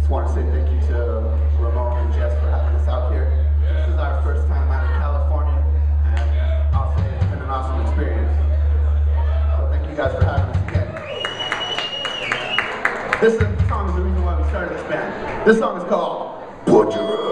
Just want to say thank you to Ramon and Jess for having us out here. This is our first time out in California, and I'll say it's been an awesome experience. So thank you guys for having us again. This song is the reason why we started this band. This song is called Put Your